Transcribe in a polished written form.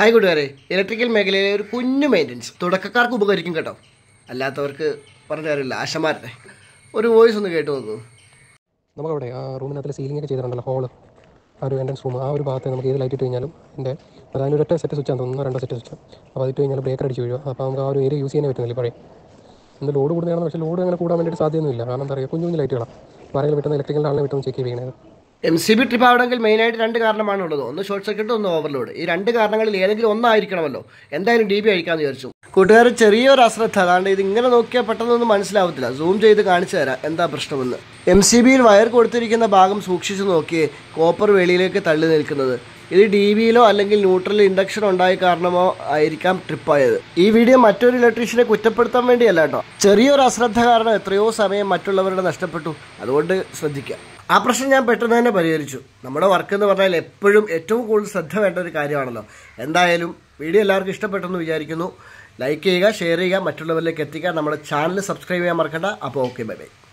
Hi കൂട്ടുകാരെ, electrical മേഖലയിലെ ഒരു കുഞ്ഞു മെയിൻ്റനൻസ് തുടക്കക്കാർക്ക് ഉപകരിക്കും കേട്ടോ. അല്ലാത്തവർക്ക് പറഞ്ഞു തരില്ല. ആശമാരുടെ ഒരു വോയിസ് ഒന്ന് കേട്ട് നോക്കൂ. നമുക്കവിടെ ആ റൂമിനകത്ത് സീലിംഗ് ഒക്കെ ചെയ്തിട്ടുണ്ടല്ലോ, ഹോള്, ആ ഒരു എൻട്രൻസ് റൂം, ആ ഒരു ഭാഗത്ത് നമുക്ക് ഏത് ലൈറ്റ് ഇട്ട് കഴിഞ്ഞാലും അതിൻ്റെ ഒറ്റ സെറ്റ് സ്വിച്ച് ആണ്, 1-2 സെറ്റ് സ്വിച്ച്. അപ്പോൾ അതിട്ട് കഴിഞ്ഞാൽ ബ്രേക്കർ അടിച്ച് വീഴുക. അപ്പോൾ നമുക്ക് ആ ഒരു ഏരിയ യൂസ് ചെയ്യാൻ പറ്റുന്നില്ല. പറയും എന്ത് ലോഡ് കൂടുന്നതാണെന്ന്, പക്ഷേ ലോഡ് അങ്ങനെ കൂടാൻ വേണ്ടിയിട്ട് സാധ്യമൊന്നുമില്ല. കാരണം എന്താ പറയുക, കുഞ്ഞു ലൈറ്റുകളാണ്. ആരെങ്കിലും വിട്ടുന്ന ഇലക്ട്രിക്കൽ ആളിനെ വിട്ടൊന്ന് ചെക്ക് ചെയ്യുന്നത്. MCB ട്രിപ്പ് ആവണമെങ്കിൽ മെയിനായിട്ട് 2 കാരണമാണുള്ളത്. ഒന്ന് ഷോർട്ട് സർക്യൂട്ട്, ഒന്ന് ഓവർലോഡ്. ഈ 2 കാരണങ്ങളിൽ ഏതെങ്കിലും ഒന്നായിരിക്കണമല്ലോ. എന്തായാലും DB അഴിക്കാമെന്ന് വിചാരിച്ചു. കൂട്ടുകാർ ചെറിയൊരു അശ്രദ്ധ, അതാണ്ട് ഇത് ഇങ്ങനെ നോക്കിയാൽ പെട്ടെന്നൊന്നും മനസ്സിലാവത്തില്ല. സൂം ചെയ്ത് കാണിച്ചു തരാം എന്താ പ്രശ്നമെന്ന്. MCBയിൽ വയർ കൊടുത്തിരിക്കുന്ന ഭാഗം സൂക്ഷിച്ച് നോക്കിയേ, കോപ്പർ വെളിയിലേക്ക് തള്ളി നിൽക്കുന്നത്. ഇത് DBയിലോ അല്ലെങ്കിൽ ന്യൂട്രൽ ഇൻഡക്ഷൻ ഉണ്ടായ കാരണമോ ആയിരിക്കാം ട്രിപ്പായത്. ഈ വീഡിയോ മറ്റൊരു ഇലക്ട്രീഷ്യനെ കുറ്റപ്പെടുത്താൻ വേണ്ടിയല്ല കേട്ടോ. ചെറിയൊരു അശ്രദ്ധ കാരണം എത്രയോ സമയം മറ്റുള്ളവരുടെ നഷ്ടപ്പെട്ടു. അതുകൊണ്ട് ശ്രദ്ധിക്കുക. ആ പ്രശ്നം ഞാൻ പെട്ടെന്ന് തന്നെ പരിഹരിച്ചു. നമ്മുടെ വർക്ക് എന്ന് പറഞ്ഞാൽ എപ്പോഴും ഏറ്റവും കൂടുതൽ ശ്രദ്ധ വേണ്ട ഒരു കാര്യമാണല്ലോ. എന്തായാലും വീഡിയോ എല്ലാവർക്കും ഇഷ്ടപ്പെട്ടെന്ന് വിചാരിക്കുന്നു. ലൈക്ക് ചെയ്യുക, ഷെയർ ചെയ്യുക, മറ്റുള്ളവരിലേക്ക് എത്തിക്കുക. നമ്മുടെ ചാനൽ സബ്സ്ക്രൈബ് ചെയ്യാൻ മറക്കണ്ട. അപ്പോൾ ഓക്കെ, ബൈ ബൈ.